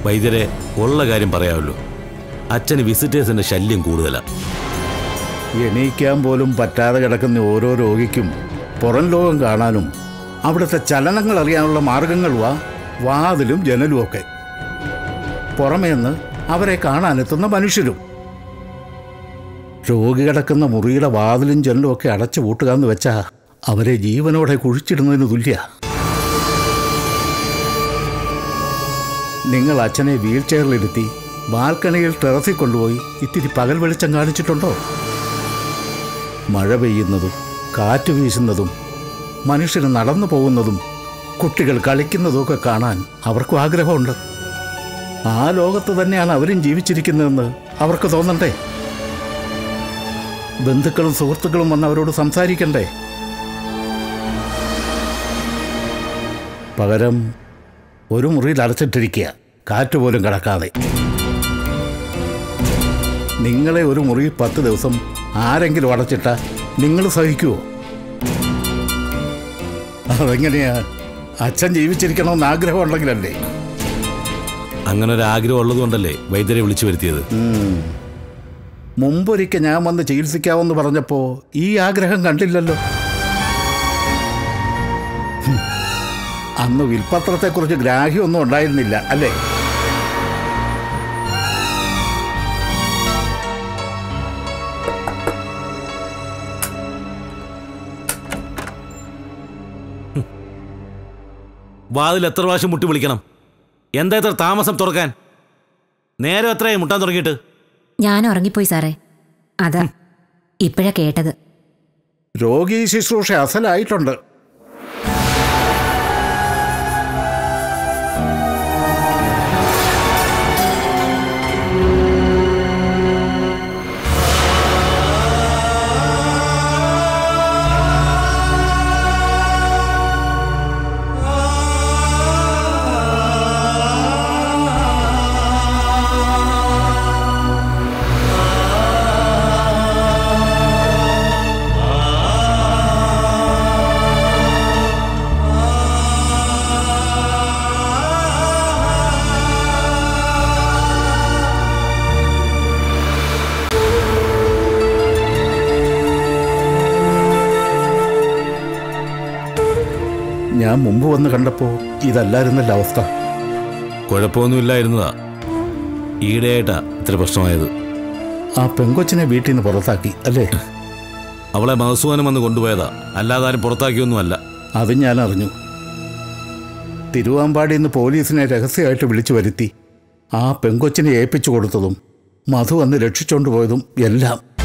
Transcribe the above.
വൈദ്യരെ ഉള്ള കാര്യം പറയാമല്ലോ, അച്ഛന് വിസിറ്റേഴ്സിന്റെ ശല്യം കൂടുതലാണ്. എണീക്കാൻ പോലും പറ്റാതെ കിടക്കുന്ന ഓരോ രോഗിക്കും പുറം ലോകം കാണാനും അവിടുത്തെ ചലനങ്ങൾ അറിയാനുള്ള മാർഗങ്ങൾ വാതിലും ജനലും ഒക്കെ. പുറമേന്ന് അവരെ കാണാനെത്തുന്ന മനുഷ്യരും. രോഗി കിടക്കുന്ന മുറിയുടെ വാതിലും ജനലും ഒക്കെ അടച്ചു പൂട്ടുക എന്ന് വെച്ചാൽ അവരെ ജീവനോടെ കുഴിച്ചിടുന്നതിന് തുല്യ. നിങ്ങൾ അച്ഛനെ വീൽ ചെയറിലിരുത്തി ബാൽക്കണിയിൽ ടെറസിൽ കൊണ്ടുപോയി ഇത്തിരി പകൽ വെളിച്ചം കാണിച്ചിട്ടുണ്ടോ? മഴ പെയ്യുന്നതും കാറ്റ് വീശുന്നതും മനുഷ്യർ നടന്നു പോകുന്നതും കുട്ടികൾ കളിക്കുന്നതുമൊക്കെ കാണാൻ അവർക്കും ആഗ്രഹമുണ്ട്. ആ ലോകത്ത് തന്നെയാണ് അവരും ജീവിച്ചിരിക്കുന്നതെന്ന് അവർക്ക് തോന്നണ്ടേ? ബന്ധുക്കളും സുഹൃത്തുക്കളും വന്ന് അവരോട് സംസാരിക്കണ്ടേ? പകരം ഒരു മുറിയിൽ അടച്ചിട്ടിരിക്കുക, കാറ്റുപോലും കടക്കാതെ. നിങ്ങളെ ഒരു മുറി 10 ദിവസം ആരെങ്കിലും അടച്ചിട്ട നിങ്ങൾ സഹിക്കുമോ? അതെങ്ങനെയാ? അച്ഛൻ ജീവിച്ചിരിക്കണമെന്ന് ആഗ്രഹം ഉണ്ടെങ്കിലല്ലേ? അങ്ങനെ ഒരു ആഗ്രഹം ഉള്ളതുകൊണ്ടല്ലേ വൈദ്യരെ വിളിച്ചു വരുത്തിയത്. മുമ്പൊരിക്കൽ ഞാൻ വന്ന് ചികിത്സിക്കാമെന്ന് പറഞ്ഞപ്പോൾ ഈ ആഗ്രഹം കണ്ടില്ലല്ലോ. അന്ന് വിൽപത്രത്തെക്കുറിച്ച് ഗ്രാഹ്യമൊന്നും ഉണ്ടായിരുന്നില്ല അല്ലേ? വാതിൽ എത്ര പ്രാവശ്യം മുട്ടി വിളിക്കണം? എന്താ ഇത്ര താമസം തുറക്കാൻ? നേരം എത്രയായി മുട്ടാൻ തുടങ്ങിയിട്ട്? ഞാൻ ഉറങ്ങിപ്പോയി സാറേ, അതാ ഇപ്പോഴാ കേട്ടത്. രോഗി ശുശ്രൂഷ അസലായിട്ടുണ്ട്. ഞാൻ മുമ്പ് വന്ന് കണ്ടപ്പോൾ ഇതല്ലായിരുന്നല്ലോ അവസ്ഥ. കുഴപ്പമൊന്നുമില്ലായിരുന്നതാ, ഈടെയായിട്ടാ ഇത്ര പ്രശ്നമായത്. ആ പെങ്കൊച്ചിനെ വീട്ടിൽ നിന്ന് പുറത്താക്കി അല്ലേ? അവളെ മഹസൂനം വന്ന് കൊണ്ടുപോയതാ, അല്ലാതെ ആരും പുറത്താക്കിയൊന്നുമല്ല. അത് ഞാൻ അറിഞ്ഞു. തിരുവാമ്പാടിയിൽ നിന്ന് പോലീസിനെ രഹസ്യമായിട്ട് വിളിച്ചു വരുത്തി ആ പെങ്കൊച്ചിനെ ഏൽപ്പിച്ചു കൊടുത്തതും മധു വന്ന് രക്ഷിച്ചുകൊണ്ടുപോയതും എല്ലാം